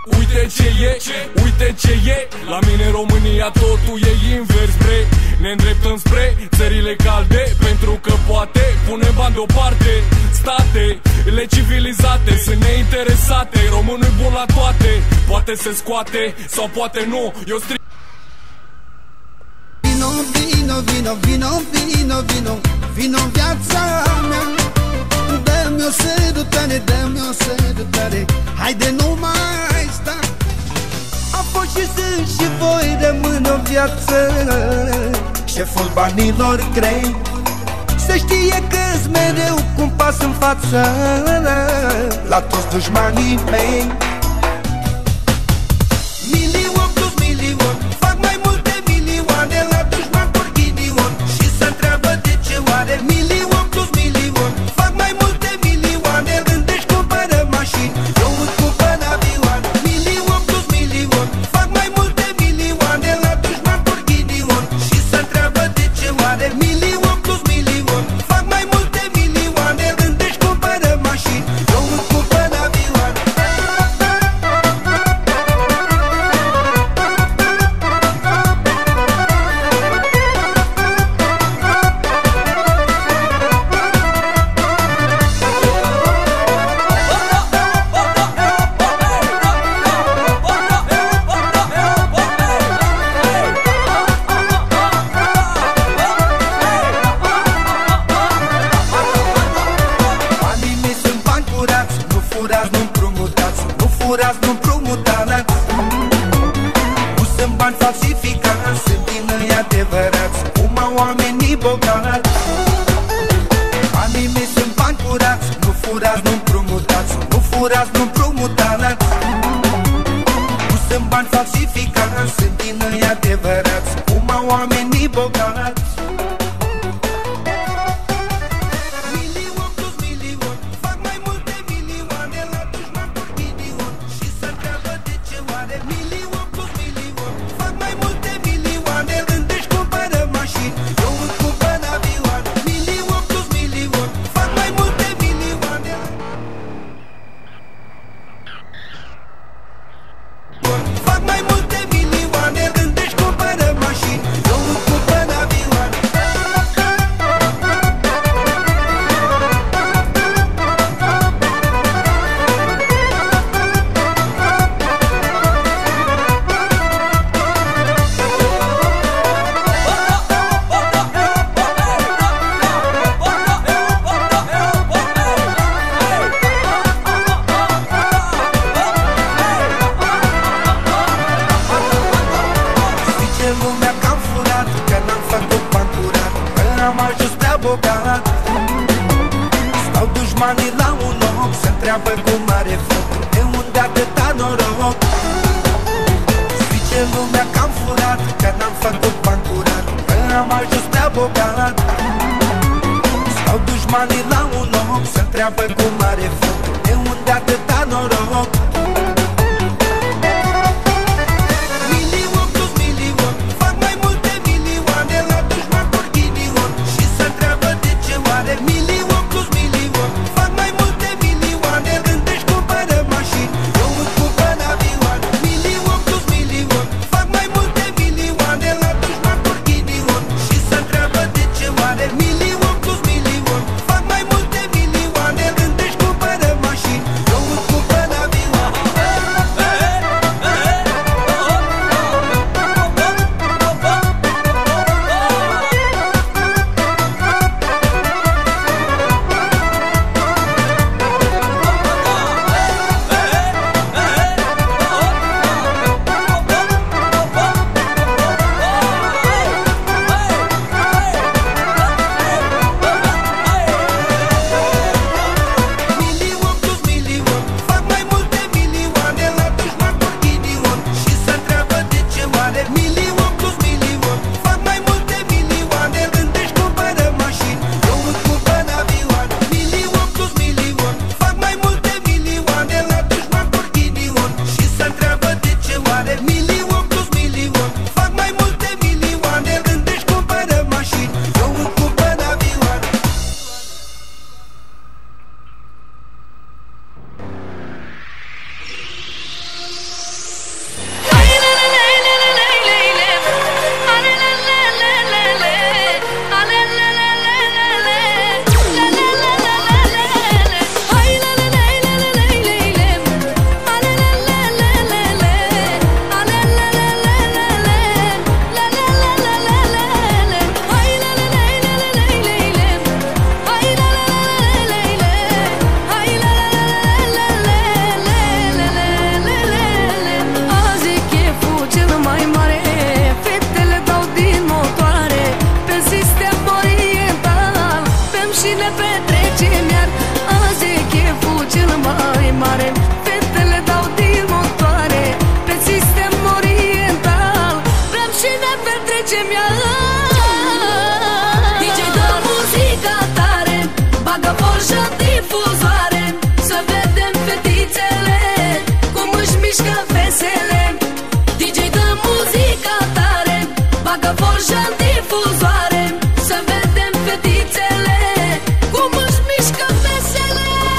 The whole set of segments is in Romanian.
Uite ce e, uite ce e. La mine România totul e invers, bre. Ne îndreptăm spre țările calde, pentru că poate punem bani deoparte. Statele civilizate sunt neinteresate. Românul bun la toate, poate se scoate sau poate nu. Eu strig vino, vino, vino, vino, vino, vino, vino în viața mea. Dă-mi o sărutare, dă-mi o sărutare. Haide, nu mai sta. A fost și sunt și voi rămân o viață. Șeful banilor grei, să știe că-s mereu cu un pas în față la toți dușmanii mei. Milion plus milion, fac mai multe milioane la dușman por ghinion. Și se-ntreabă de ce oare. Milion plus milion, fac mai multe milioane. Rândești cumpără mașini, eu îți cumpăr avioane. Milion plus milion, fac mai multe milioane la dușman por ghinion. Și se-ntreabă de ce oare. Milion plus milion, fac mai multe milioane. Rândești cumpără mașini, eu îți cumpăr avioane. Banii mei sunt bani curați, nu furați, nu împrumutați. Nu furați, nu împrumutați. Nu sunt bani falsificați, sunt din ei adevărați, cum au oamenii bogați. Banii mei sunt bani curați, nu furați, nu împrumutați. Nu furați, nu împrumutați. Nu sunt bani falsificați, sunt din ei adevărați, cum au oamenii bogați. Milion plus milion, fac mai multe milioane la dușman por ghinion. Și se-ntreabă de ce oare. Milion plus milion, fac mai multe milioane. Rândești cumpără mașini, eu îți cumpăr avioane. Milion plus milion, fac mai multe milioane. Fac mai multe milioane. Rândești cumpără mașini, eu îți cumpăr avioane. Zice lumea că am furat, că n-am făcut bani curat, că am ajuns prea bogat. Stau dușmanii la un loc, se întreabă cum are foc, de unde atâta noroc. Zice lumea că am furat, că n-am făcut bani curat, că am ajuns prea bogat. Stau dușmanii la un loc, se întreabă cum are foc, de unde atâta noroc. Milion plus milion, fac mai multe milioane la dușman por ghinion. Și se-ntreabă de ce oare. Milion plus milion, fac mai multe milioane. Rândești cumpără mașini, eu îți cumpăr avioane. Milion plus milion, fac mai multe milioane la dușman por ghinion. Și se-ntreabă de ce oare. Milion plus milion, fac mai multe milioane. Rândești cumpără mașini. bagă forja în difuzoare, să vedem fetițele cum își mișcă fesele.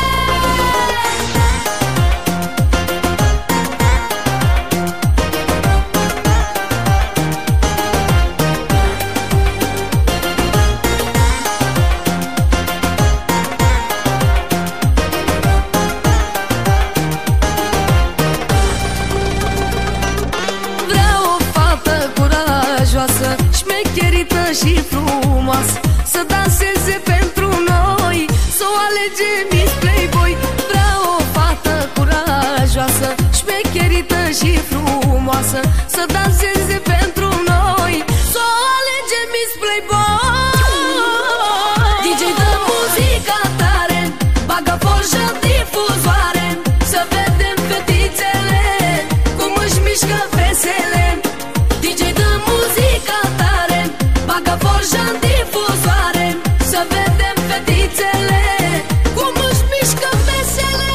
Șmecherită și frumoasă, să danseze pentru noi, să o alege Miss Playboy. Vreau o fată curajoasă, șmecherită și frumoasă, să danseze pentru noi, să o alege Miss Playboy. DJ dă muzica tare, bagă forja în difuzoare, să vedem fetițele cum își mișcă fesele. DJ dă muzica tare, bagă forja în difuzoare, să vedem fetițele cum își mișcă fesele.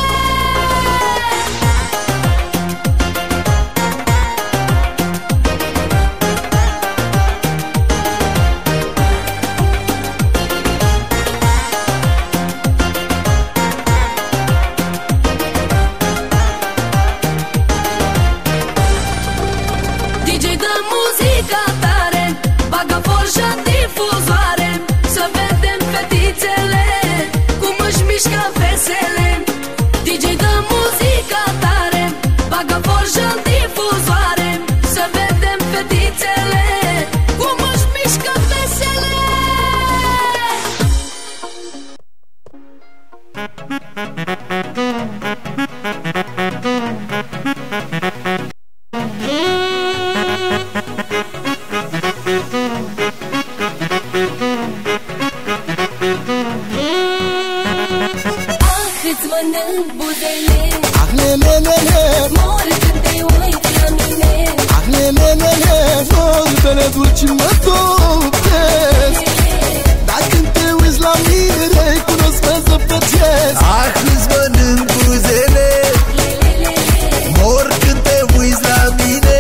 DJ dă muzica tare, bagă forja în difuzoare, să vedem fetițele cum își mișcă fesele. DJ dă muzica tare, bagă forja în difuzoare, să vedem fetițele cum își mișcă fesele. Îți mănânc buzele, ah, le, mor când te uiți la mine. ah, le, vorbele dulci mă topesc. Dar când te uiți la mine, recunosc că zăpăcesc. Ah, îți mănânc buzele, mor când te uiți la mine.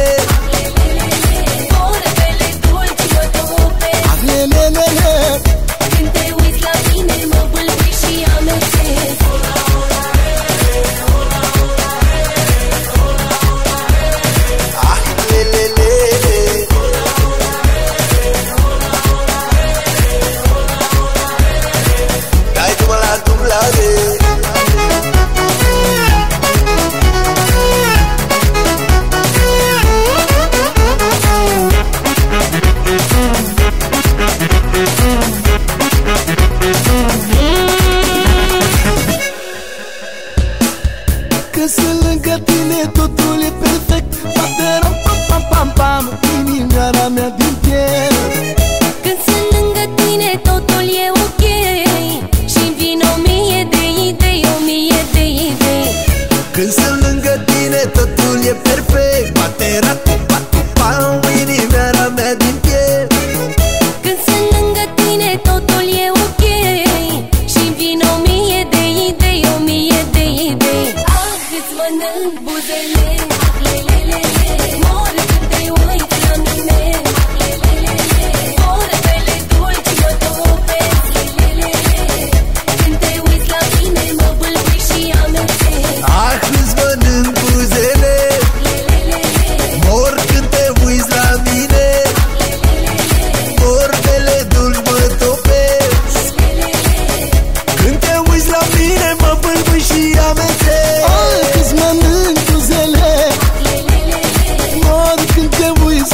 Vorbele dulci mă topesc. Ah, le, când te uiți la mine, mă bâlbâi și amețesc. dai tu la dublare. Că sunt lângă tine, totul e perfect. Bate ram pam pam pam pam, inimioara mea din piele. Când sunt lângă tine, totul e ok, și-mi vin 1000 de idei, 1000 de idei. Când sunt lângă tine, totul e perfect. Bate ram pam pam pam, inimioara mea din piele. Când sunt lângă tine, totul e ok, și-mi vin 1000 de idei, 1000 de idei. Ah, îți mănânc buzele, mor când te uiți la mine. Vorbele dulci mă topesc. Când te uiți la mine, mă bâlbâi și amețesc. Ah, îți mănânc buzele, mor când te uiți la mine. Vorbele dulci mă topesc. Când te uiți la mine, mă bâlbâi și amețesc. Ah, îți mănânc buzele, mor când te uiți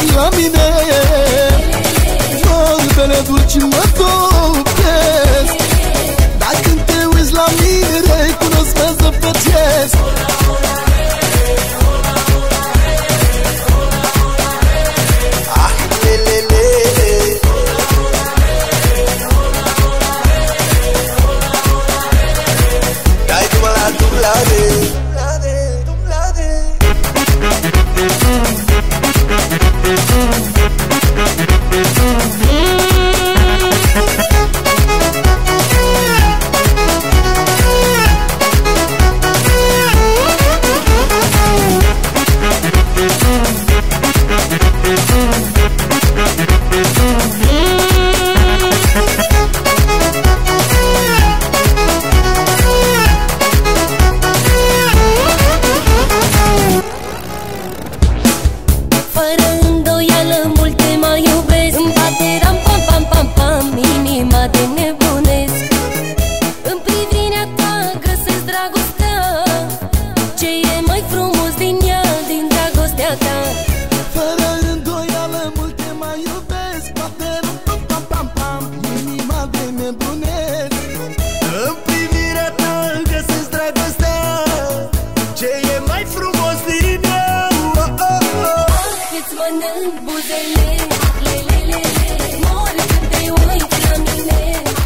frumos din ea, din dragostea ta. Fără îndoială multe mai iubesc, poate pam pam pam pam, inima de nebunesc. În privirea ta găsesc dragostea, ce e mai frumos din ea. Îți mănânc buzele, lelelele, mor când te uiți la mine.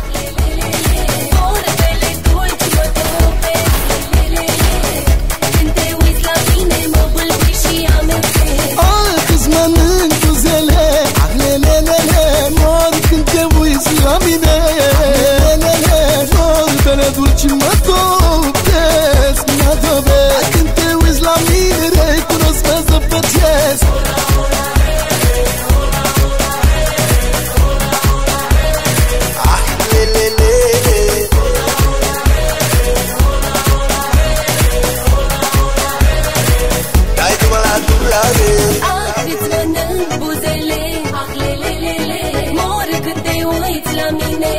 Vorbele dulci mă topesc, lelelele, când te uiți la mine mă bâlbâi și amețesc. Îți mănânc buzele, lelelele, mor când te uiți la mine. Lelelele, vorbele dulci mă topesc, mă topesc. Când te uiți la mine recunosc că zăpăcesc. Îți mănânc buzele, lelelele, mor când te uiți la mine.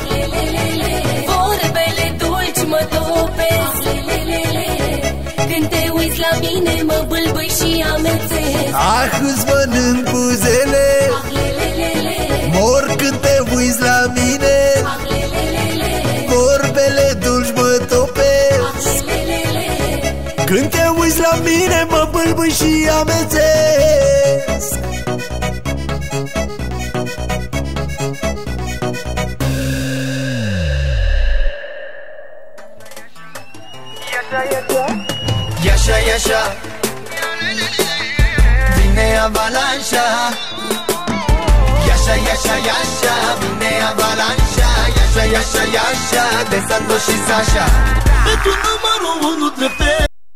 Vorbele dulci mă topesc, lelelele, când te uiți la mine mă bâlbâi și amețesc. Îți mănânc buzele, mor când te uiți la mine. Vorbele dulci mă topesc, când te uiți la mine mă bâlbâi și amețesc. Iașa, iașa, vine avalanșa. Iașa, iașa, iașa, vine avalanșa. Iașa, iașa, iașa, de Santos și Sasha. Pentru numărul 1 trepte.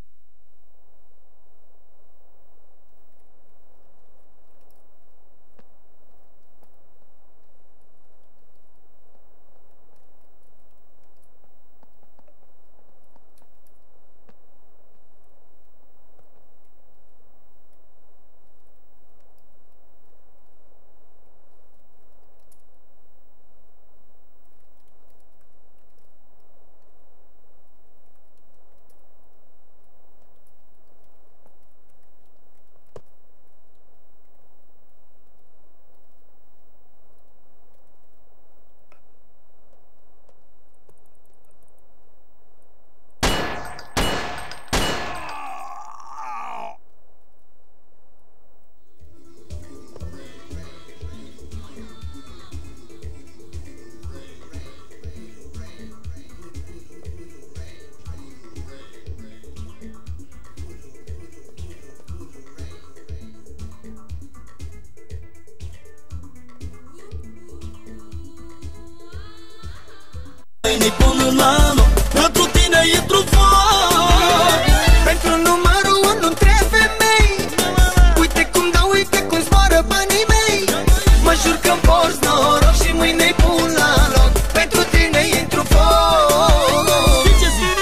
Mâine până la anul, pentru tine intru foc. Pentru numărul 1 între femei. Uite cum dau, uite cum zboară banii mei. Mă jur că-mi porți noroc și mâine-i pun la loc. Pentru tine intru foc. Știi ce zic?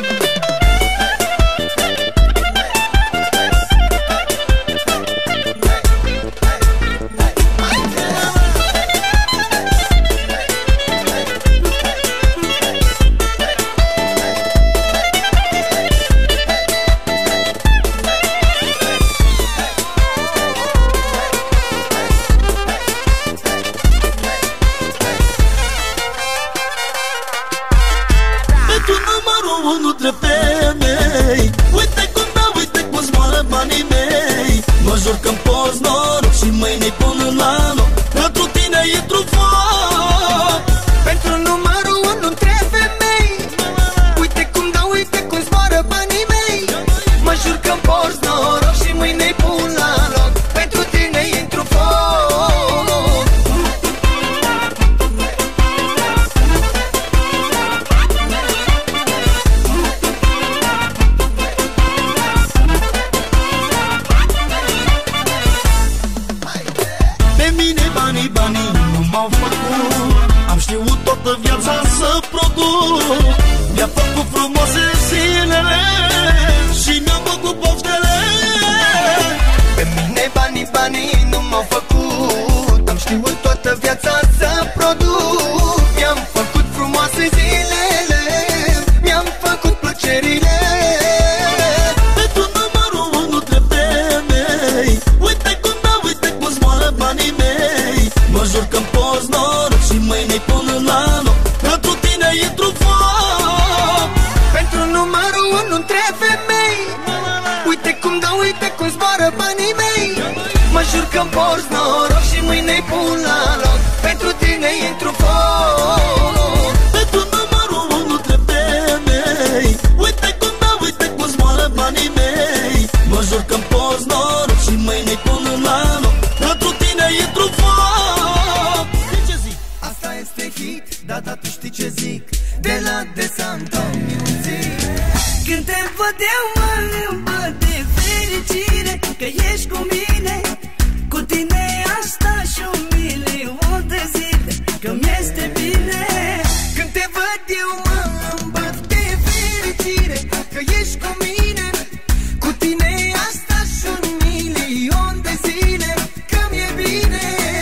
Pentru numărul 1 între femei. Uite cum dau, uite cum zboară banii mei. Mă jur că-mi porți noroc și mâine-i până la loc. Pentru tine intru foc. Pentru numărul 1 între femei. Uite cum dau, uite cum zboară banii mei. Mă jur că-mi porți noroc și mâine-i pun la loc. Pentru tine intru foc. Pe mine banii nu m-au făcut. Am știut toată viața să produc. Mi-a făcut frumoase zilele și mi-am făcut poftele. Pe mine banii nu m-au făcut. Am știut toată viața să produc. Mi-am făcut frumoase zilele, mi-am făcut plăcerile. Pentru Uite cum dau, uite cum zboară banii mei. Mă jur că-mi porți noroc și mâine-i pun la loc. Pentru tine intru foc. Pentru numărul unu între femei. Uite cum dau, uite cum zboară banii mei. Mă jur că-mi porți noroc și mâine-i pun la loc. Pentru tine intru foc. Ce zic? Asta este hit, da, tu știi ce zic. De la De Santo Music. Când te văd eu mă îmbăt de fericire că ești cu mine. Cu tine asta și 1.000.000 de zile că mi-este bine. Când te văd eu mă îmbăt de fericire că ești cu mine. Cu tine asta și 1.000.000 de zile că mi-e bine.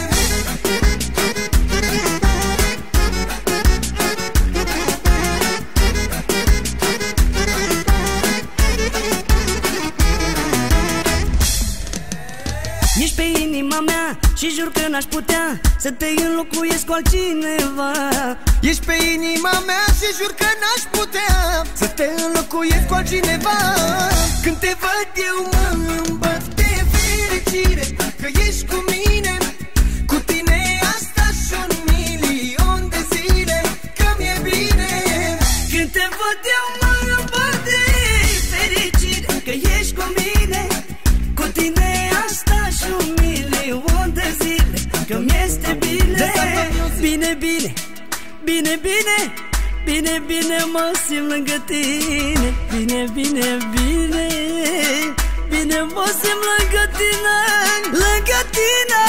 Ești pe inima mea și jur că n-aș putea să te înlocuiesc cu altcineva. Ești pe inima mea și jur că n-aș putea să te înlocuiesc cu altcineva. Când te văd eu mă îmbăt de fericire că ești cu mine. Cu tine asta și 1.000.000 de zile că mi-e bine. Când te văd eu mă îmbăt de fericire că ești cu mine. Cu tine asta și 1.000.000 de zile că mi-este bine. Bine, bine, bine, bine, bine, bine mă simt lângă tine. Bine, bine, bine, bine mă simt lângă tine. Lângă tine.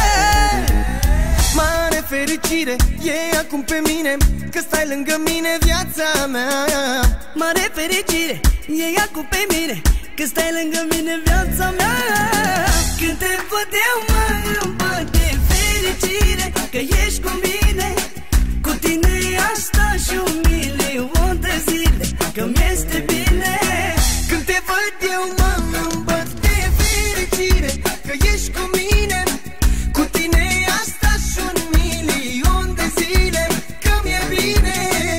Mare fericire e acum pe mine că stai lângă mine, viața mea. Mare fericire e acum pe mine că stai lângă mine, viața mea. Când te văd eu mă îmbăt de fericire că ești cu mine. Cu tine asta și 1.000.000 de zile că mi-este bine. Când te văd eu mă îmbăt de fericire că ești cu mine. Cu tine asta și 1.000.000 de zile că mi-e bine.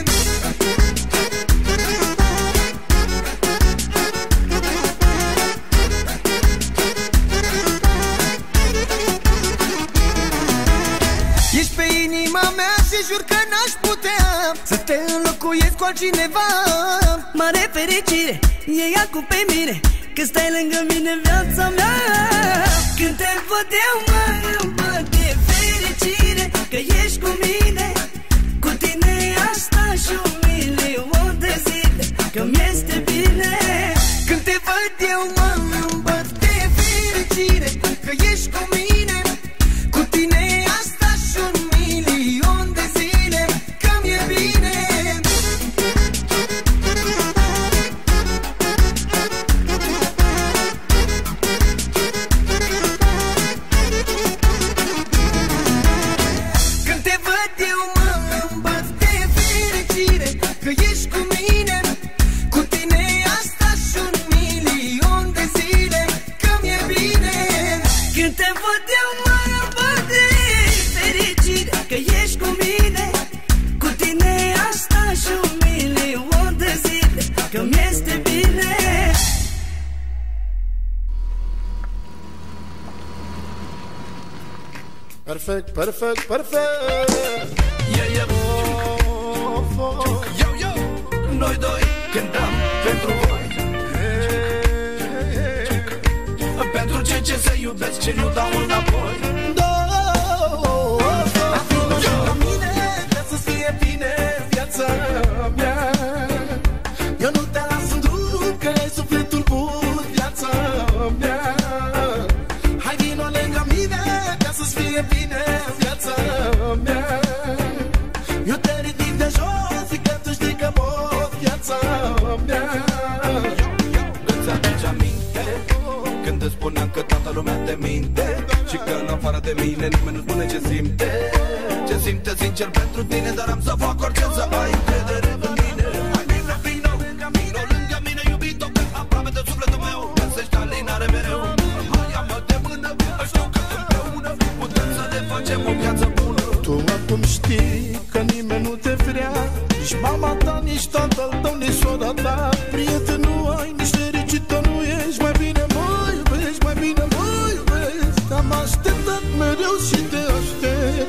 Ești pe inima mea și jur că n-aș putea să te înlocuiesc cu altcineva. Mare fericire e acum pe mine că stai lângă mine, viața mea. Când te văd eu mă îmbăt de fericire că ești cu mine. Cu tine asta și 1.000.000 de zile că mi-este bine. Când te văd eu mă îmbăt de fericire că ești cu mine. Cu tine asta și 1.000.000 de zile că mi-e bine. Când te văd eu mă îmbăt de fericire că ești cu mine. Cu tine asta și 1.000.000 de zile că mi-e bine. Când te văd eu mă îmbăt de fericire că ești cu mine. Cu tine asta și 1.000.000 de zile că mi-este bine. Perfect, perfect, perfect. Yeah, yeah. Yo, yo. Noi doi cântăm pentru voi. Pentru cei ce se iubesc și nu dau înapoi. La mine vrea să fie bine viața mea. Eu nu te las în drum că ai sufletul bun, viața mea. Hai vino lângă mine ca să-ți fie bine viața mea. Eu te ridic de jos și că tu știi că pot viața mea. Îți aduce aminte când îți spuneam că toată lumea te minte și că în afară de mine nimeni nu spune ce simte. Ce simte sincer pentru tine, dar am să fac orice să ai încredere în mine. Hai vino lângă mine, iubito, că aproape de sufletul meu găsești alinare mereu. Hai ia-mă de mână, știu că împreună putem să ne facem o viață bună. Tu acum știi că nimeni nu te vrea, nici mama ta, nici tatăl tău, nici sora ta. Prieten nu ai, nici fericită nu ești, mai bine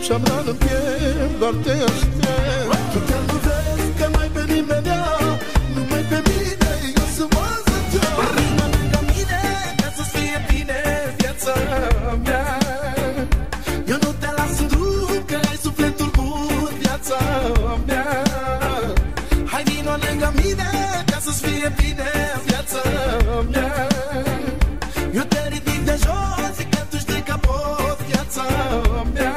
și-am ran în piept, doar te aștept. Tu chiar nu vezi că n-ai pe nimenea, numai pe mine, eu sunt oază ta. Vino lângă mine, ca să-ți fie bine viața mea. Eu nu te las în drum, că ai sufletul bun, viața mea. Hai vino lângă mine, ca să-ți fie bine viața mea. Eu te ridic de jos, zic că tu știi că pot, viața mea.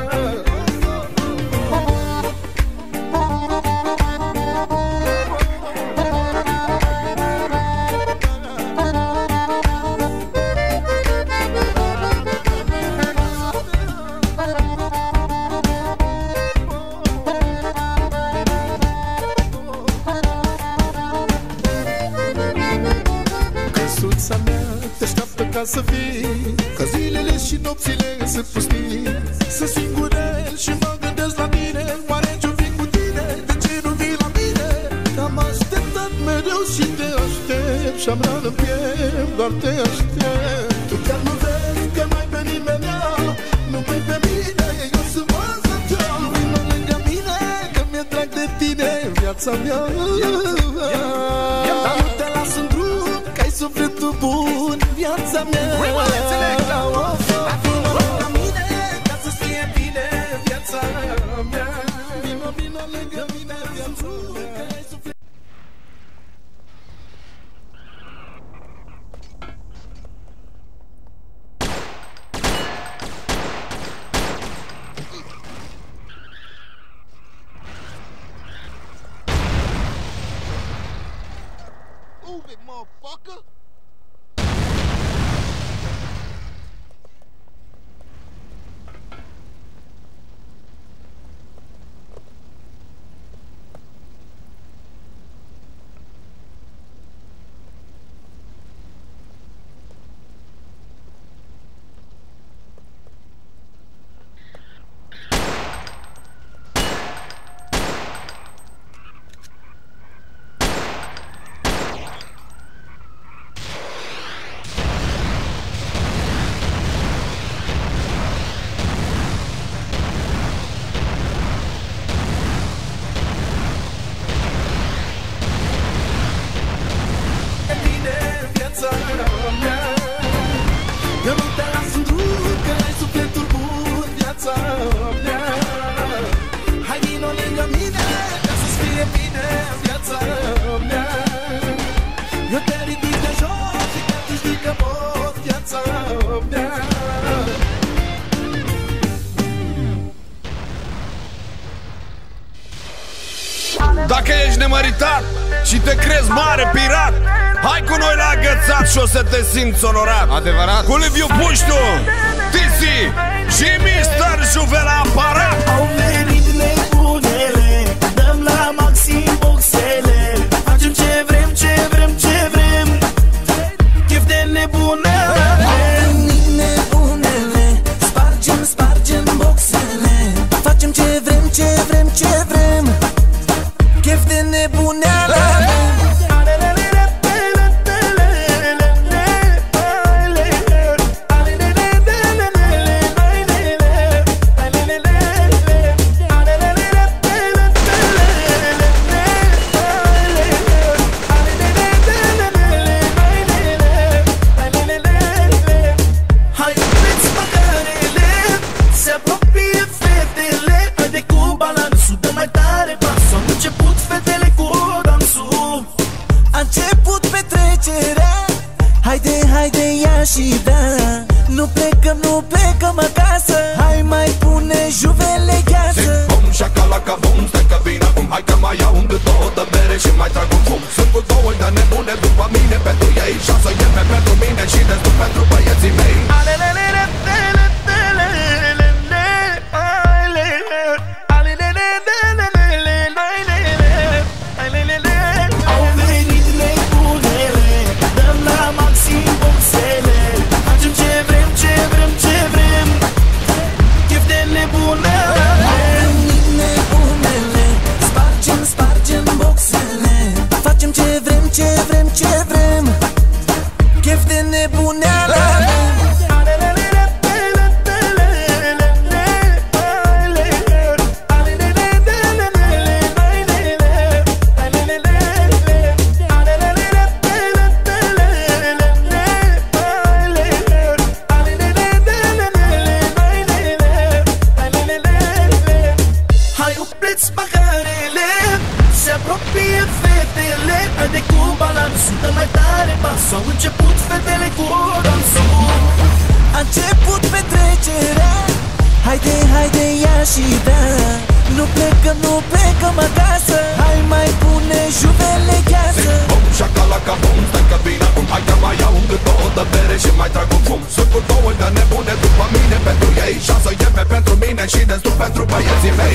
Căsuța mea te așteaptă ca să vii, că zilele și nopțile sunt pustii. Sunt singurel și mă gândesc la tine, oare ce-o fi cu tine, de ce nu vii la mine? Că-am așteptat mereu și te aștept, și-am ran în piept, doar te aștept. Tu chiar nu vezi că n-ai pe nimenea, numai pe mine, eu sunt oază ta. Vino lângă mine, că mi-e drag de tine, viața mea. Dar nu te las în drum, că ai sufletul bun, viața mea. Vino lângă mine, ca să-ți fie bine viața mea. Vino lângă mine, viața mea, că ai sufletul. Move it, motherfucker! Eu nu te las în drum, că ai sufletul bun, viața mea. Hai vino lângă mine, ca să-ți fie bine viața mea. Eu te ridic de jos, zic că tu știi că pot, viața mea. Dacă ești nemăritat și te crezi mare pirat, hai cu noi la Agățat și o să te simți onorat. Adevărat? Cu Liviu Puștu, Tizi și Mr. Juve la aparat. Au venit nebunele, dăm la maxim boxele, facem ce vrem, ce vrem, ce vrem, chef de nebunele. Au venit nebunele, spargem, spargem boxele, facem ce vrem, ce vrem, ce vrem, chef de nebuneală. Hai, vreți păcărele, se apropie fetele, haide cu balansul, dă mai tare pasul. Am început fetele cu dansul, A început petrecerea, haide, haide, ia și da. Nu plecăm, nu plecăm acasă, hai mai pune Juvele gheață. Bum, șacalaca, bum, stai că vine acum. Hai că mai iau un cât de bere și mai trag un fum. Sunt cu două de nebune după mine, pentru ei 6 ieme pentru mine și destul pentru băieții mei. au venit nebunele, dăm la maxim boxele, facem ce vrem, ce vrem, ce vrem, chef de nebunele. Au venit nebunele, spargem, spargem boxele, facem ce vrem, ce vrem, ce vrem, chef de nebuneală. gura în sus. A început petrecerea, haide, haide, ia și bea. Nu plecăm acasă, hai mai pune juvele gheață. Bum, șacalaca, bum, stai că vine acum. Hai că mai iau un cât de bere și mai trag un fum. Sunt cu două de nebune după mine pentru ei, 6 ieme pentru mine și destul pentru băieții mei.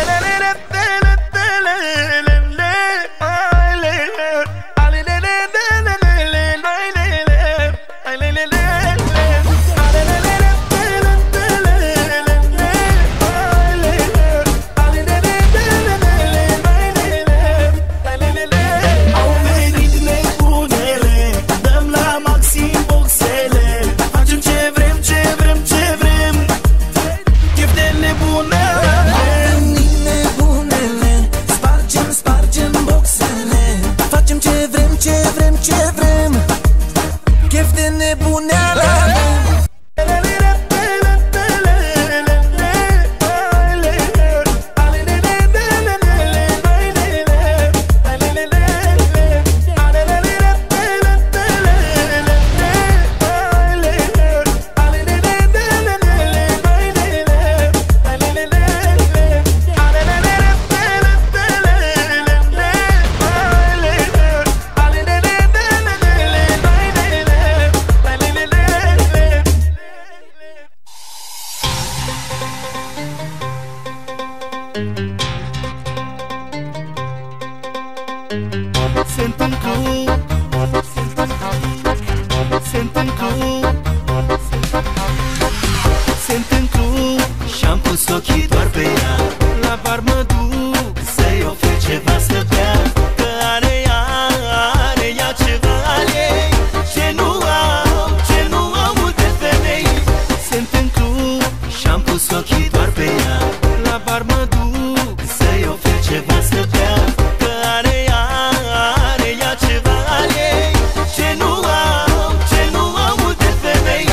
Sunt în club și-am pus ochii doar pe ea. La bar mă duc să-i ofer ceva să bea, că are ea ceva al ei, ce nu au multe femei. Sunt în club și-am pus ochii doar pe ea. La bar mă duc să-i ofer ceva să bea, că are ea ceva al ei, ce nu au multe femei.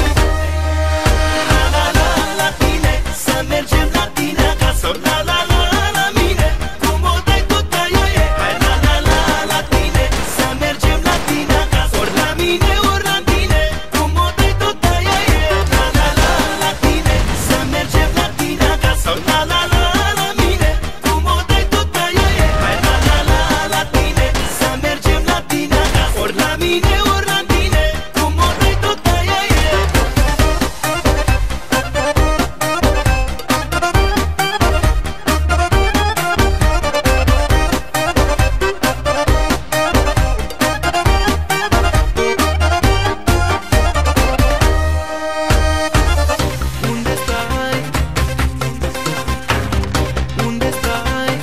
La tine, să mergem la tine acasă. La mine, cum o dai tot aia e. Hai la tine, să mergem la tine acasă. Ori la mine, ori la tine, cum o dai tot aia e. La tine, să mergem la tine acasă. La mine, cum o dai tot aia e. Hai la tine, să mergem la tine acasă. Ori la mine, ori la tine, cum o dai tot aia e. Unde stai? Unde stai?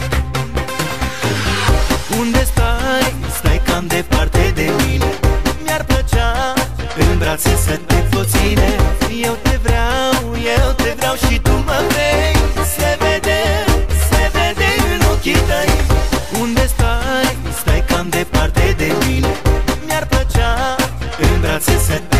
Unde stai? Stai cam departe de mine. Mi-ar plăcea în brațe să te pot ține. Eu te vreau și tu mă vrei. Se vede în ochii tăi. Unde stai? Stai cam departe de mine. Mi-ar plăcea în brațe să